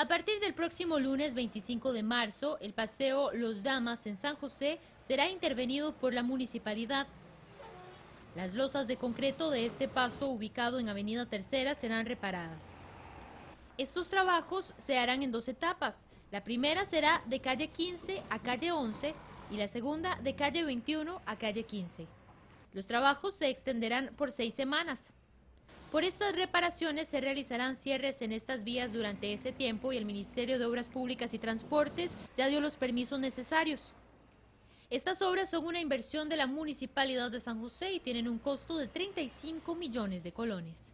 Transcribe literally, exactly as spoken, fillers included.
A partir del próximo lunes veinticinco de marzo, el paseo Los Damas en San José será intervenido por la municipalidad. Las losas de concreto de este paso, ubicado en Avenida Tercera, serán reparadas. Estos trabajos se harán en dos etapas. La primera será de calle quince a calle once y la segunda de calle veintiuno a calle quince. Los trabajos se extenderán por seis semanas. Por estas reparaciones se realizarán cierres en estas vías durante ese tiempo y el Ministerio de Obras Públicas y Transportes ya dio los permisos necesarios. Estas obras son una inversión de la Municipalidad de San José y tienen un costo de treinta y cinco millones de colones.